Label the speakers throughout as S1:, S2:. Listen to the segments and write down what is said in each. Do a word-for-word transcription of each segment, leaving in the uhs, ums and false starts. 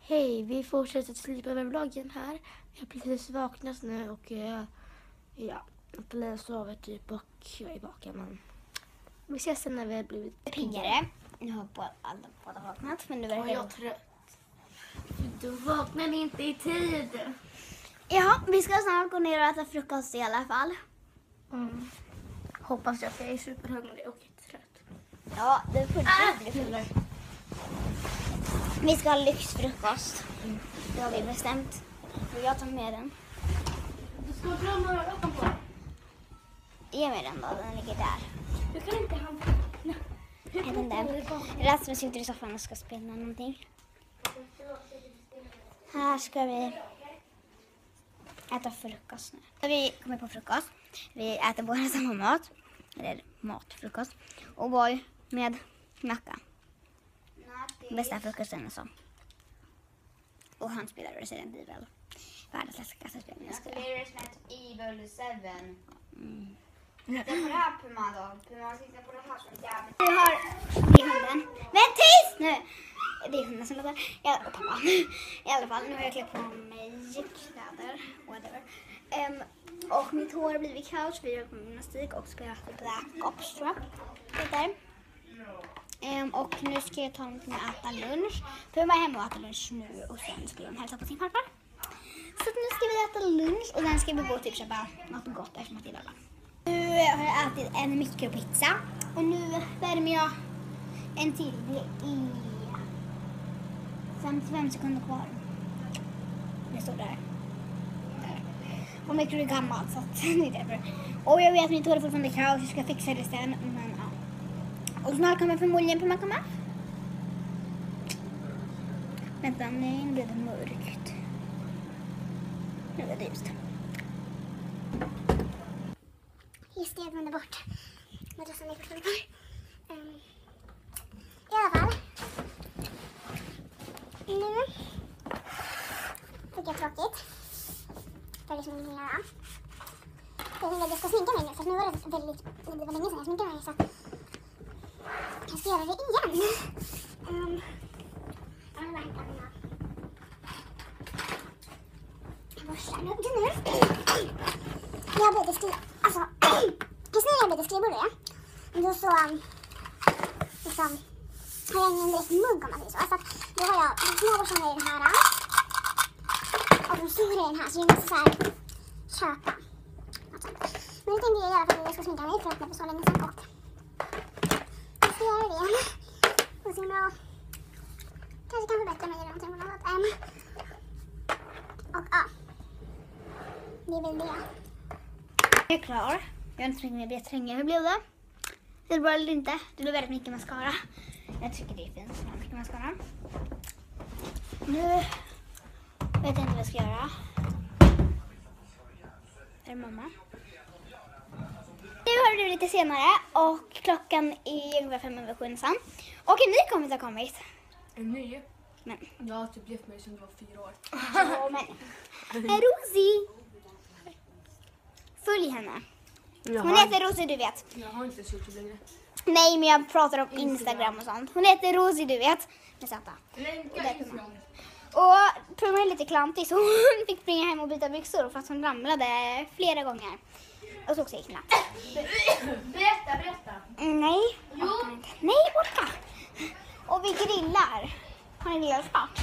S1: Hej, vi fortsätter slipa med vloggen här. Jag har precis vaknat nu och uh, ja, jag sover typ och jag är vaken. Men vi ses sen när vi har blivit
S2: piggare. Nu har på alla båda vaknat, men nu verkar
S1: jag trött. Du vaknade inte i tid.
S2: Ja, vi ska snart gå ner och äta frukost i alla fall.
S1: Mm. Hoppas jag, för jag är superhungrig och trött.
S2: Ja, det får du bli. Vi ska ha lyxfrukost. Mm. Det har vi bestämt. Och jag tar med den.
S1: Du ska dra några ögon på.
S2: Ge mig den då, den ligger där.
S1: Du kan inte ha...
S2: Jag vet inte. Rasmus sitter i soffan och ska spela någonting. Här ska vi äta frukost nu. Vi kommer på frukost. Vi äter båda samma mat. Eller mat, frukost. Och boy med macka. Bästa frukosten och så. Och han spelar Resident Evil. Världens läskigaste spel.
S3: Jag spelar Resident Evil seven. Mm. Titta på det här Puma då. Puma, titta på det här som jävligt.
S2: Vi har det är hunden. Men tyst nu! Det är hunden som låter. Ja, och pappa. I alla fall, nu har jag klätt på mig kläder. Whatever. Um, och mitt hår har blivit kaos. Vi har på gymnastik och spelat Black Ops, tror jag. Um, och nu ska jag ta någonting och äta lunch. Puma är hemma och äta lunch nu. Och sen ska hon hälsa på sin farfar. Så nu ska vi äta lunch. Och sen ska vi gå och typ köpa något gott eftersom att det är lördag. Nu har jag ätit en mikropizza och nu värmer jag en till. Det är femtiofem sekunder kvar. Det står där. där. Och mikron är gammal så att det är därför. Och jag vet att mitt hår är fortfarande kaos, jag ska fixa det sen. Men, ja. Och snart kommer förmodligen Puma komma. Vänta, nej, nu blir det mörkt. Nu är det ljust. Just det, jag glömde bort madrassen är fortfarande kvar. Um, I alla fall. Nu tycker jag tråkigt. För det är liksom ingenting att göra. Jag tänkte att jag ska sminka mig nu, för nu var det väldigt, det var länge sedan jag sminkade mig, så jag ska göra det igen. Um, jag vill bara hitta mina borstar nu. Jag blir skriva, alltså, just när jag blir skrivbord, då så, liksom, har jag ingen direkt mugg om man säger så. Så att då har jag de små borstarna i den här och de stora i den här, så jag måste så här köpa något sånt. Men det tänkte jag göra för att jag ska sminka mig för att det var så länge sedan och jag ska göra det igen. Och se om jag kanske kan förbättra mig eller någonting annat. Um, och ja, det är väl det. Jag är klar. Jag har inte sminkat mig jättelänge. Hur blev det? Det är bra eller inte? Det blev väldigt mycket mascara. Jag tycker det är fint. Jag har mycket mascara. Nu vet jag inte vad jag ska göra. Är det mamma? Nu har det blivit lite senare och klockan är ungefär fem över sju nästan. Och en ny kompis har kommit.
S1: En ny?
S2: Men.
S1: Jag har typ gift mig sedan du var fyra år.
S2: Ja, men. Rosie. Följ henne. Hon heter Rosie, du vet.
S1: Jag har inte suttit längre.
S2: Nej, men jag pratar om Instagram och sånt. Hon heter Rosie, du vet. Med Z. Och Puma är lite klantig, så hon fick springa hem och byta byxor för att hon ramlade flera gånger. Och så också gick natt.
S1: Berätta, berätta.
S2: Nej, orkar inte. Nej, orka. Och vi grillar. Har ni grillat klart?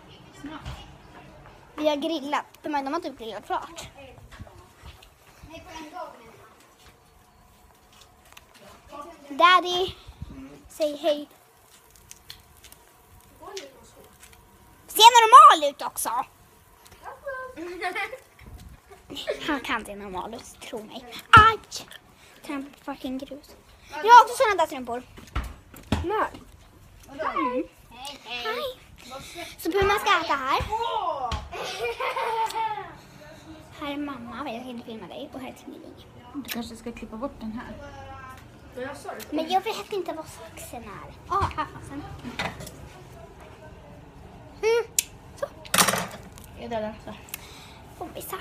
S2: Vi har grillat. Puma, de har typ grillat klart. Daddy, säg hej. Se normal ut också. Han kan se normal ut, tro mig. Aj! Tramp fucking grus. Jag har också sådana där strumpor. Nej. Mm. Hej. Så Puma ska äta här. Här är mamma, jag kan inte filma dig. Och här är Tvilling.
S4: Du kanske ska klippa bort den här.
S2: Men jag vet inte vad saxen är. Ja, ah, här fanns den. Mm. Så.
S4: Jag dödar så.
S2: Kompisar.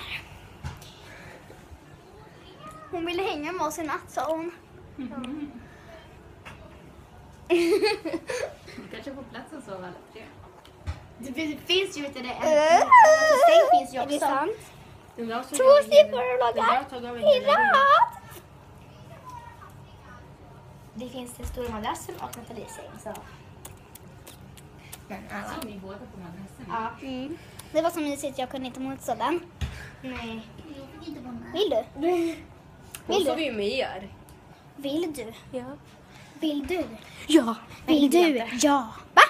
S2: Hon ville hänga med oss i natt, sa hon.
S4: Mm. Kanske på plats och sova alla tre.
S1: Det finns, finns ju inte det.
S2: Uh,
S1: Stäng finns ju
S2: är det
S1: också.
S2: sant?
S4: Den där tog
S2: Två
S4: jag över hela-
S2: siffror att
S4: den
S2: laga.
S4: där tog jag över hela rummet.
S2: Pirat!
S1: Det finns den stora madrassen och Nathalies säng. Så. Men alla.
S4: Så vi båda på madrassen.
S1: Ja.
S2: Mm. Det var så mysigt, jag kunde inte motstå den.
S1: Nej.
S2: Vill du?
S4: Hon
S2: Vill
S4: sov
S2: du?
S4: ju med er.
S2: Vill du?
S4: Ja.
S2: Vill du?
S1: Ja.
S2: Vill du? Ja. Va?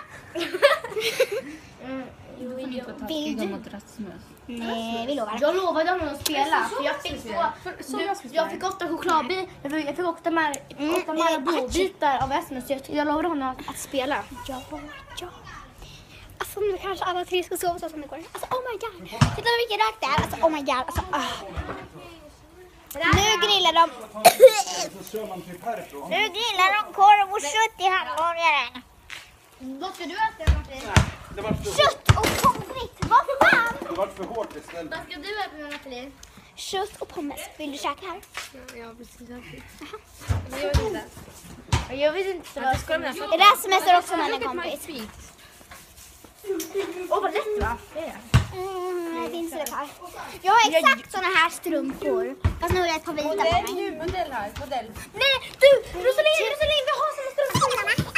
S1: Mm. Jo,
S4: Vill
S1: jo.
S4: du?
S2: Vill du?
S4: Madrassmöss.
S2: Nej, vi lovar.
S1: Jag lovade honom att spela. För jag fick så,
S4: Så
S1: du,
S4: jag ska
S1: jag fick åtta chokladbitar. Jag fick, jag fick åtta med
S2: Mm,
S1: åtta
S2: nej,
S1: Marabou-bitar av Esmus. Jag, jag lovade honom att, att spela.
S2: Ja, ja. Alltså nu kanske alla tre ska sova så som det går. Alltså oh my god. Titta vad mycket rök det är. Alltså oh my god. Alltså, ah. Nu grillar de.
S5: Så kör man typ härifrån.
S2: Nu grillar de korv och kött i handborgaren.
S1: Vad ska du äta, Martin?
S5: Det var för,
S2: Kött och pommes frites. Vad fan?
S5: det var för hårt istället.
S1: Vad ska du äta, Nathalie?
S2: Kött och pommes. Vill du käka här?
S1: Ja, precis. Men jag vet inte. Jag vet inte vad jag ska med.
S2: Rasmus är också med en kompis.
S1: Åh, vad lätt va?
S2: Mm, det finns det här. Jag har exakt såna här strumpor. Fast nu har jag ett par vita på mig.
S4: Nu, modell här, modell.
S2: Nej, du! Rosalind, Rosalind, vi har såna strumpor.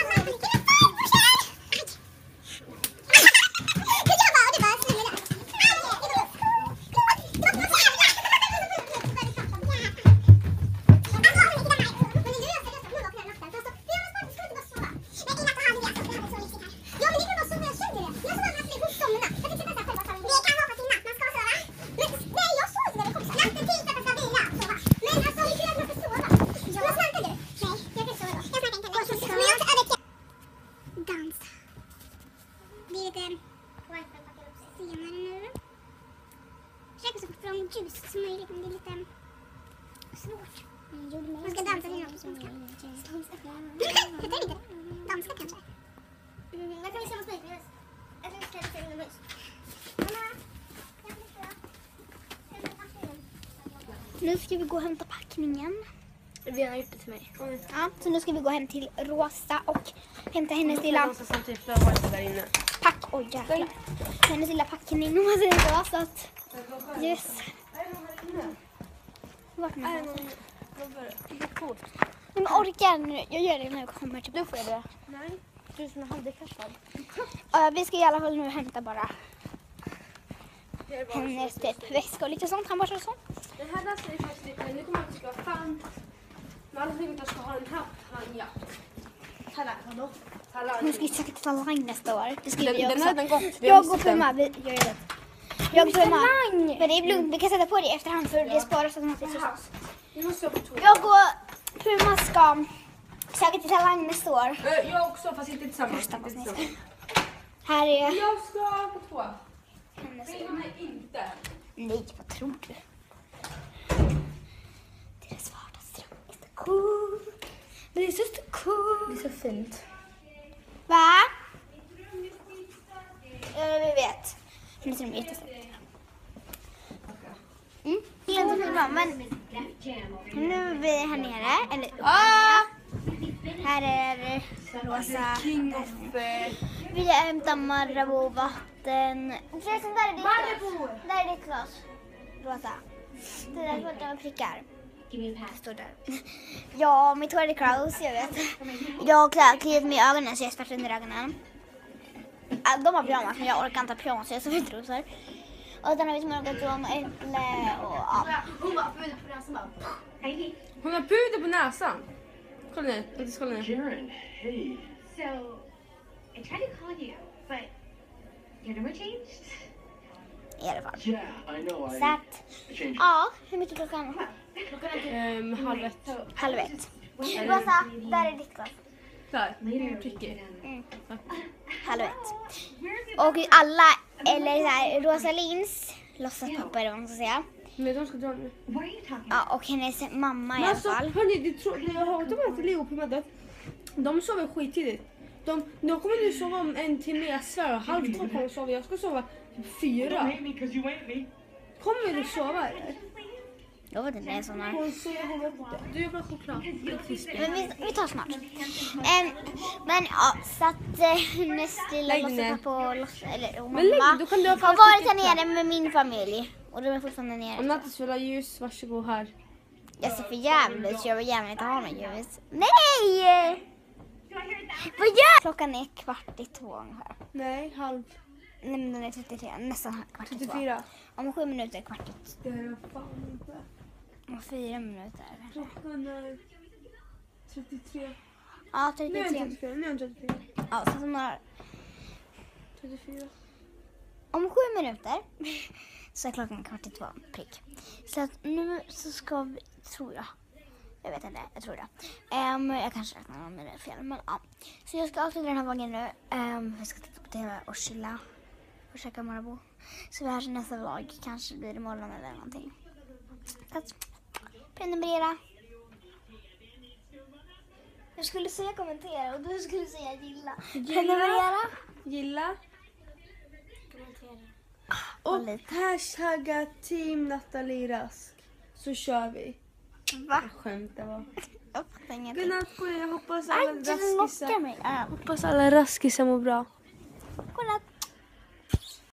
S2: Ljus som möjligt, men det är lite svårt. Man ska dansa till någon som ska heter det inte? Danska kanske? Mm, man kan ju samma smörjning. Jag tror att det är en buss. Nu ska vi gå och hämta packningen.
S1: Vi har gjort det till mig.
S2: Ja, så nu ska vi gå hem till Rosa och hämta hennes lilla
S4: Samtidigt för att där inne.
S2: pack. Oj, jäklar. Hennes lilla packning om man säger så. Så att, yes. Vart är den? Men orkar nu. Jag gör det när jag kommer tillbaka.
S1: Du får göra det. Nej, du som är handikappad.
S2: Uh, vi ska i alla fall nu hämta bara hennes typ väska och lite sånt. Han bara sånt.
S4: Den här dansen är faktiskt lite, nu kommer jag att ska vara fan. Men alla tänkte att jag ska ha den här panja.
S1: Talang, vadå?
S2: Hon ska ju säkert ta line nästa år. Det skriver
S4: Den,
S2: jag
S4: den
S2: också.
S4: har den gått. Vi har
S2: Jag
S4: missat
S2: går
S4: den.
S2: Puma. Vi, jag gör det. Jag går Puma. Men det är lugnt. Vi kan sätta på det i efterhand för det sparas automatiskt hos oss.
S4: Nu måste jag på två.
S2: Jag går Puma ska säkert till Talang nästa år.
S4: Eh, Jag också, fast inte tillsammans.
S2: Första
S4: Inte
S2: vad
S4: tillsammans.
S2: Här är
S4: Jag ska på två.
S2: hennes.
S4: Nej, inte.
S2: Nej, vad tror du? Deras vardagsrum är så cool. Det är så cool.
S1: Det är så fint.
S2: Va? Ja, vi vet. Men det är jättesnyggt. Mm. Det är inte så bra, men nu är vi här nere. Eller
S1: Ah!
S2: här är Rosa.
S4: King of... eh,
S2: Vi har hämtat Marabou vatten. Förresten, där är ditt glas. Där är ditt glas. Rosa. Det där är svarta med prickar. Det står där. Ja, mitt hår är Kraus, jag vet. Jag har klivit mig i ögonen så jag är svart under ögonen. Ah, de har pyjamas, men jag orkar inte ha pyjamas så jag sover i trosor. Och sen har vi smörgås om äpple och ja.
S1: Hon bara, puder på näsan bara.
S4: Hon har puder på näsan. Kolla nu, jag ska kolla nu.
S6: Sharon, hey.
S7: So, I tried to call you, but your number changed?
S2: I alla fall.
S6: Yeah, I know. I,
S2: Så att,
S6: I changed.
S2: ja, hur mycket klockan?
S4: Um, halv ett.
S2: Halv ett. Rosa, där är ditt glas.
S4: Där, prickig.
S2: Halv ett. Och alla, eller så här, Rosalins låtsaspappa eller vad man ska säga.
S4: Men de ska dra nu.
S7: What are you talking
S2: Ja, och hennes mamma i
S4: Men
S2: alla
S4: alltså,
S2: fall.
S4: hörni, det, tro, det jag hatar med att Leo på mötet. De sover skittidigt. De, de kommer nu sova om en timme, jag svär. Halv två kommer de sova. Jag ska sova typ
S6: Don't
S4: fyra.
S6: hate me because you ain't me.
S4: Kommer du sova eller?
S2: Jag vet inte, det är sån här.
S4: Hon säger hon vet inte. Du jobbar choklad. Det är krispigt.
S2: Men vi, vi tar snart. Ehm, men ja, så att eh, nästa lilla
S4: Lägg
S2: lossa
S4: ner.
S2: pappa och lossa, eller och
S4: Men lägg,
S2: mamma
S4: då kan du ha
S2: har varit här nere med min familj. Och de är fortfarande
S4: Om
S2: nere.
S4: Nattis vill ha ljus, varsågod här.
S2: Jag ser för jävligt så jag vill gärna inte ha någon ljus. Nej! Vad gör? Klockan är kvart i två ungefär.
S4: Nej, halv
S2: Nej men den är trettiotre, nästan kvart i två.
S4: trettiofyra.
S2: Om sju minuter är kvart i
S4: Det är jag fan inte.
S2: Om fyra minuter.
S4: Klockan är trettiotre.
S2: Ja,
S4: Nu är den
S2: trettiotre.
S4: trettiofyra. Nu är den trettiofyra.
S2: Ja, så som några,
S4: trettiofyra.
S2: om sju minuter så är klockan kvart i två, prick. Så att nu så ska vi, tror jag. Jag vet inte, jag tror det. Um, jag kanske räknar någon minut fel, men ja. Så jag ska avsluta den här vloggen nu. Um, jag ska titta på tv och chilla. Och käka Marabou. Så vi hörs i nästa vlogg. Kanske blir det imorgon eller någonting. Så att, prenumerera. Jag skulle säga kommentera och du skulle säga gilla. Prenumerera.
S4: Gilla.
S2: Och
S4: Och hashtagga team Nathalie Rask. Så kör vi.
S2: Va?
S4: Skämt det var.
S2: Jag fattar ingenting.
S4: Godnatt på er. Jag hoppas alla
S2: Aj, du lockar
S4: raskisar,
S2: mig. Ah,
S4: hoppas alla raskisar mår bra.
S2: godnatt.